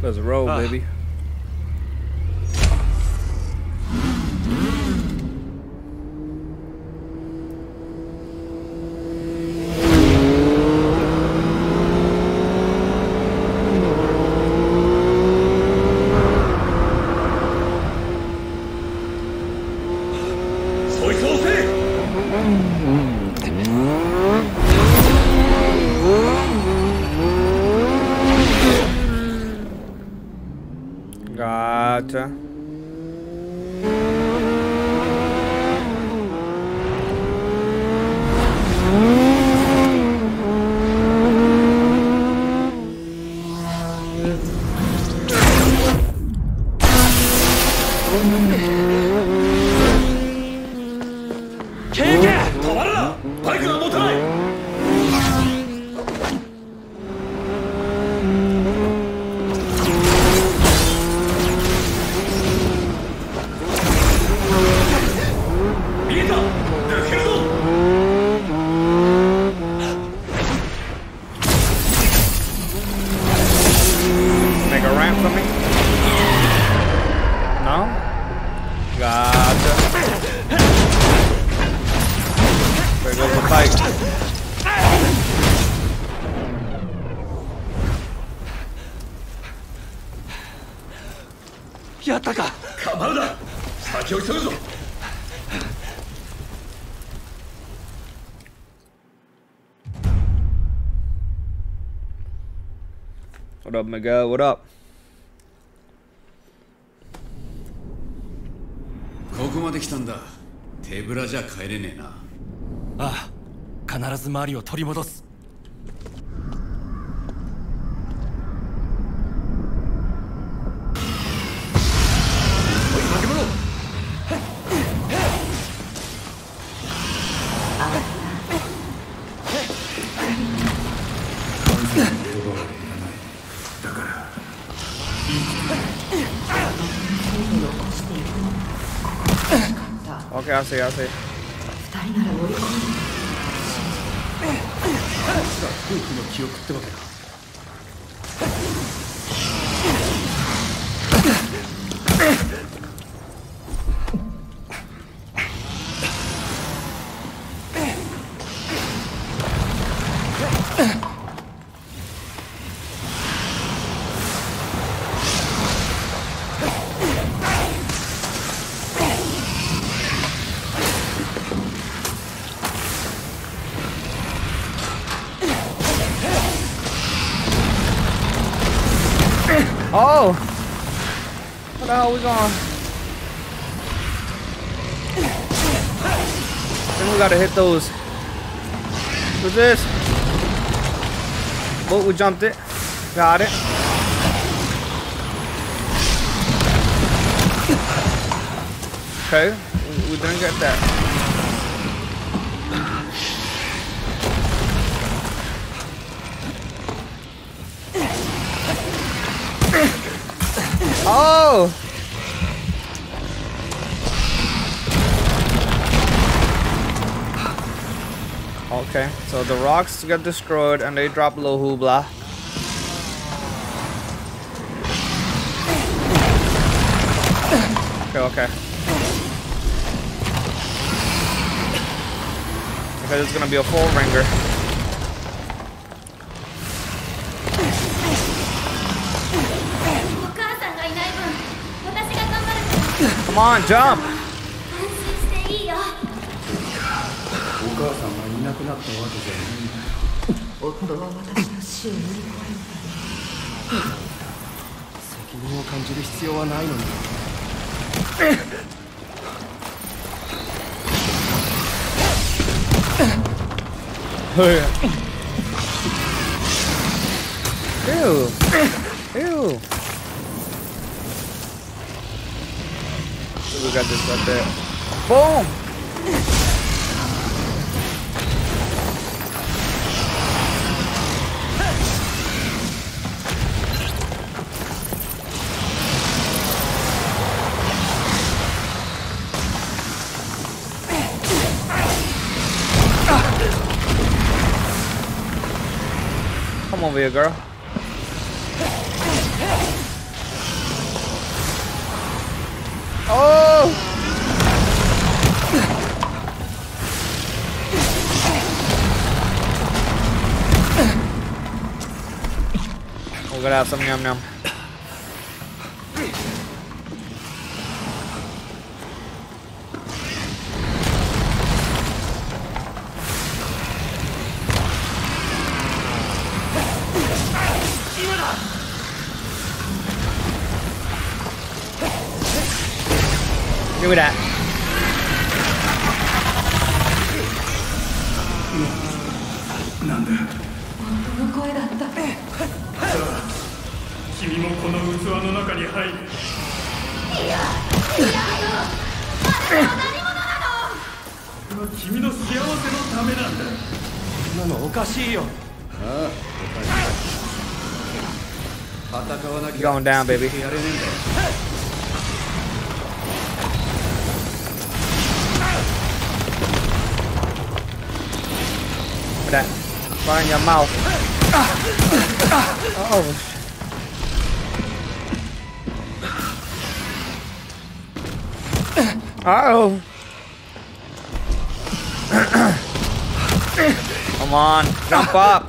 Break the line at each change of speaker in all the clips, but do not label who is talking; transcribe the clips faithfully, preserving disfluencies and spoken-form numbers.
Let's roll, baby. Gotcha. What up, Miguel? What up?
ここまで来たんだ。手ぶらじゃ帰れねえな。
ああ、必ずマリを取り戻す。
おい、化け物！
Okay, I see, I see.
空気の記憶ってわけだ。
Oh! What the hell are we going? Then we gotta hit those. What's this? Boat, we jumped it. Got it. Okay, we, we didn't get that. Oh! Okay, so the rocks get destroyed and they drop low hoopla. Okay, okay. Okay, this is gonna be a full ringer. Come on, jump! Ew! Ew! We got this right there. Boom! Come over here, girl. gonna have some yum yum. Give me that. Going down, baby. That right in your mouth. Oh. Uh-oh. Come on, jump up.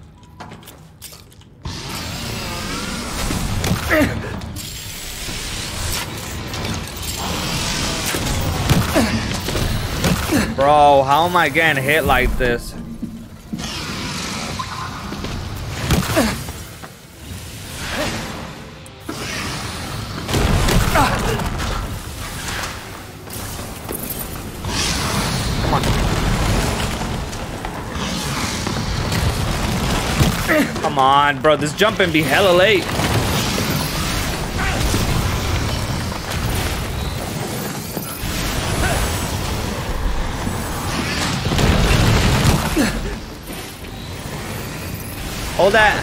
Bro, how am I getting hit like this? Come on. Come on, bro. This jumping be hella late. Hold that.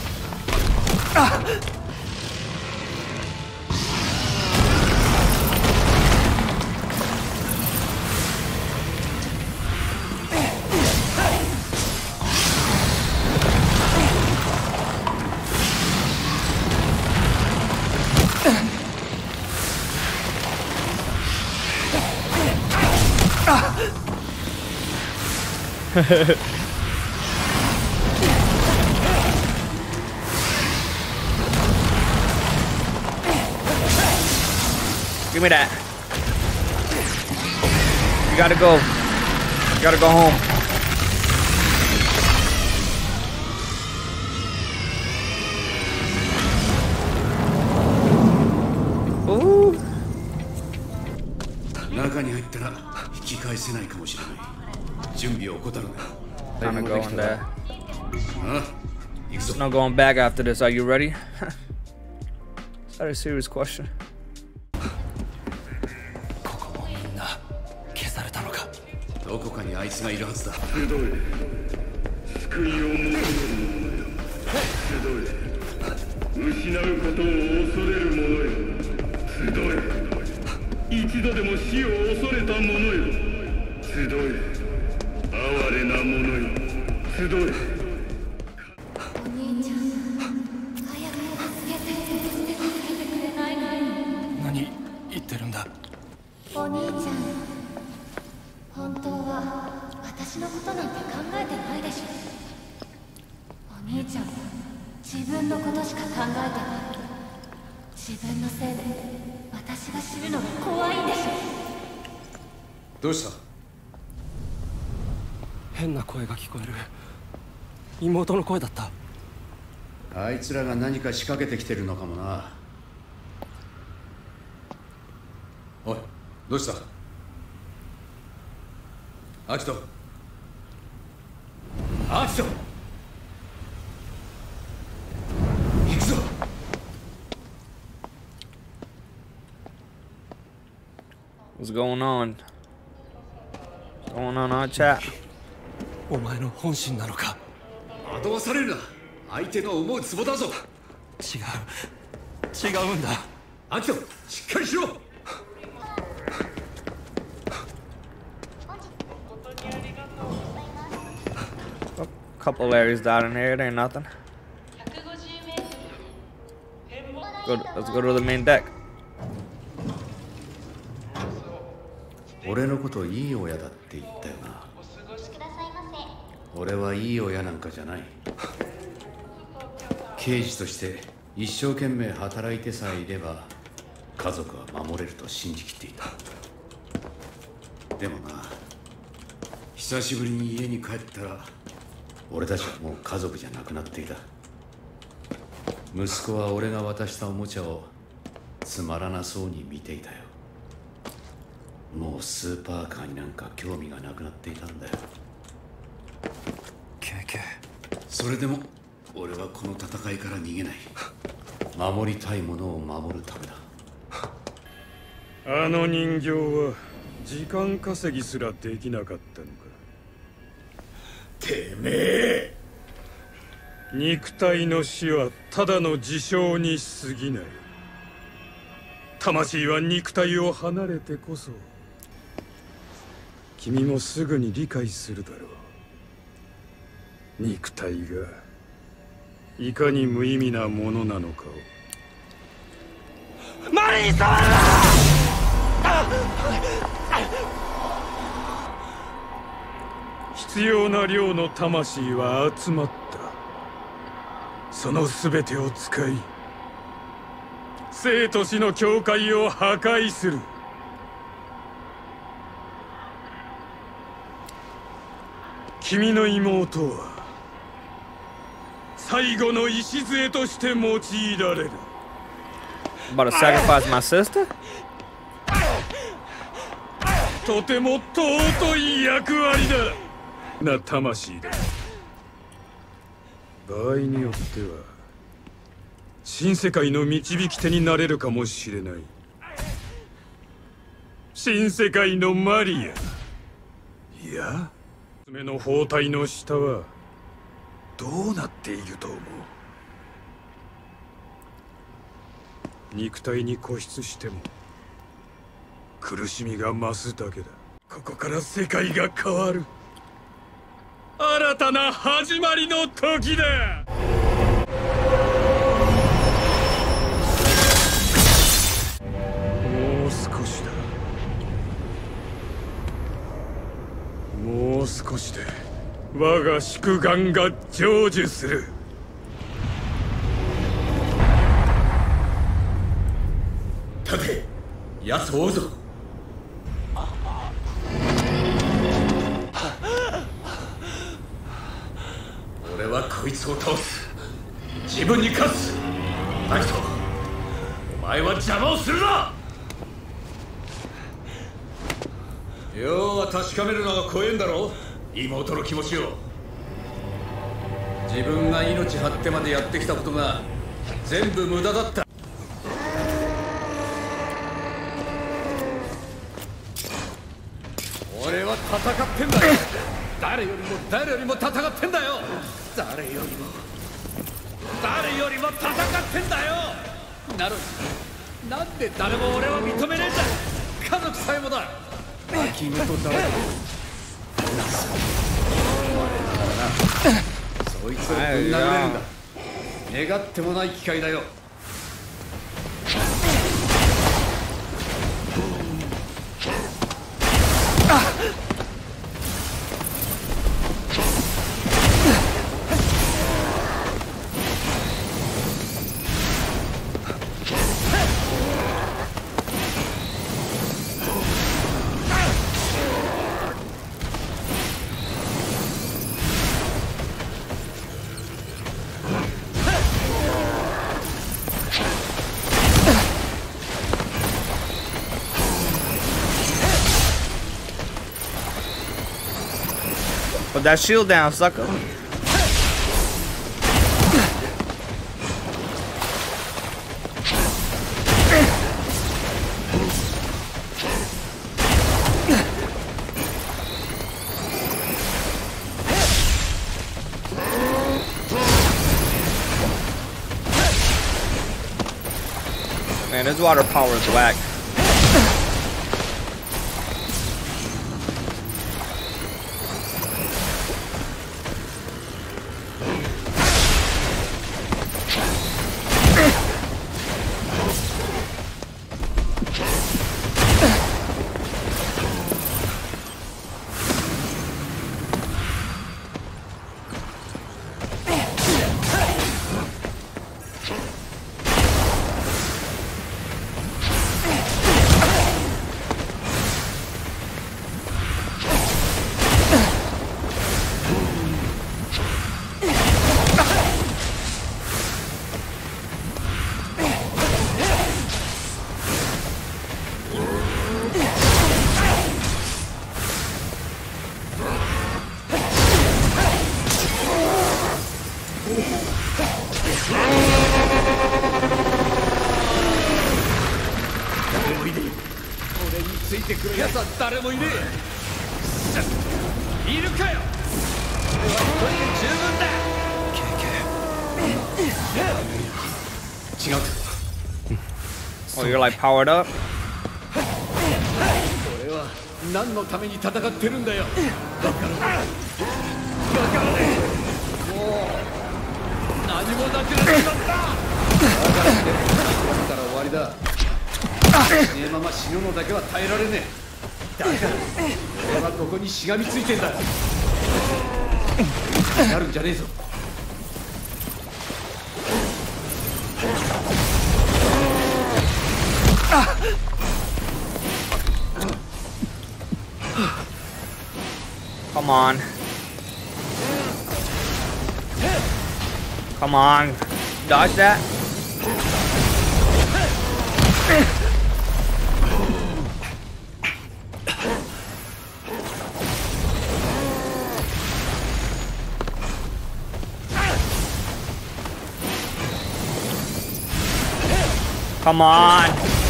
Give me that. You gotta go. You gotta go home. Ooh.
中に入ったら引き返せないかもしれない。準備を怠るな。
Time to go in there.
あ、行くぞ。
No going back after this. Are you ready? Is that a serious question?
どこかにあいつがいるはずだ。
集え、救いを求める者よ。集え、失うことを恐れる者よ。集え、一度でも死を恐れた者よ。集え、哀れな者よ。集え。
お兄ちゃん、早く助けて、助けてくれないの？
何言ってるんだ。
お兄ちゃん。 本当は私のことなんて考えてないでしょ。お兄ちゃんは自分のことしか考えてない。自分のせいで私が死ぬのが怖いんでしょ。
どうした？
変な声が聞こえる。妹の声だった。
あいつらが何か仕掛けてきてるのかもな。おい、どうした？ アキト、アキト、行くぞ。
What's going on? What's going on our chat?
お前の本心なのか。
惑わされるな。相手の思うツボだぞ。
違う、違うんだ。
アキト、しっかりしろ。
Couple areas down in here, it ain't nothing. Go, let's go to the main deck.
俺のこといい親だって言ったよな。俺はいい親なんかじゃない。 刑事として一生懸命働いてさえいれば家族は守れると信じきっていた。でもな、久しぶりに家に帰ったら俺たちはもう家族じゃなくなっていた。息子は俺が渡したおもちゃをつまらなそうに見ていたよ。もうスーパーカーになんか興味がなくなっていたんだよ。
ケイケイ、
それでも俺はこの戦いから逃げない。守りたいものを守るためだ。
あの人形は時間稼ぎすらできなかったのか。てめえ、肉体の死はただの事象に過ぎない。魂は肉体を離れてこそ。君もすぐに理解するだろう。肉体がいかに無意味なものなのかを。マリー触るな！必要な量の魂は集まった。その全てを使い生と死の境界を破壊する。君の妹は最後の礎として用いられる。
About to sacrifice my sister?
とても尊い役割だな魂だ。場合によっては新世界の導き手になれるかもしれない。新世界のマリア。いや、娘の包帯の下はどうなっていると思う？肉体に固執しても苦しみが増すだけだ。ここから世界が変わる。新たな始まりの時だ。もう少しだ。もう少しで我が宿願が成就する。
立て、奴を追うぞ。俺はこいつを倒す。自分に勝つ。アキト、お前は邪魔をするな。要は確かめるのが怖えんだろ、妹の気持ちを。自分が命張ってまでやってきたことが全部無駄だった。俺は戦ってんだよ。誰よりも誰よりも戦ってんだよ。誰よりも誰よりも戦ってんだよ。なのになんで誰も俺を認めねえんだ。家族さえもだ。君と誰だ。そいつをぶん殴れるんだ。願ってもない機会だよ。
Put that shield down, sucker. Man, this water power is whack.
来るやつは誰もいねえ。いるかよ。俺は一人で十分だ。違う。
Oh, you're like powered up?
俺は何のために戦ってるんだよ。だからだからね。もう何もなくなっちまった。だからね。だから終わりだ。ねえまま死ぬのだけは耐えられねえ。だから俺はここにしがみついてんだ。なるんじゃねえぞ。
Come on. Come on. Dodge that. Come on.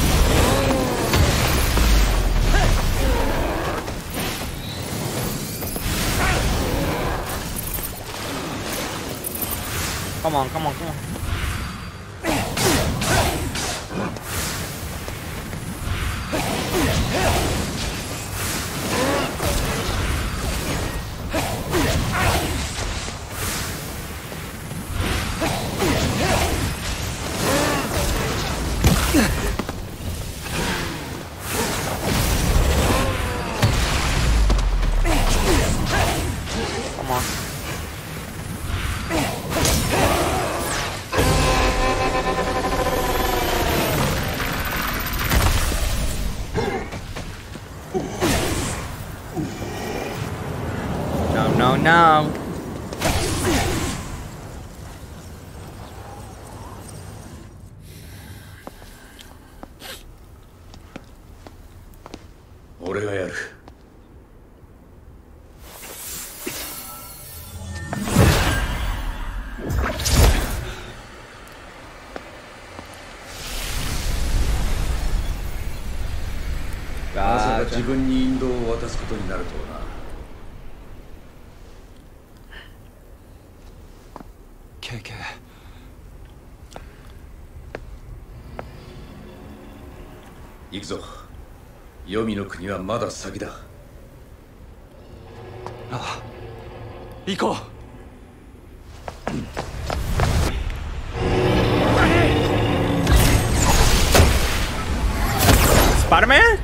Come on, come on, come on. Come on. No, no, no.
俺がやる。まさか自分に引導を渡すことになるとはな。
ケイケイ。
行くぞ。黄泉の国はまだ先だ。
ああ、行こう。
Spider-Man?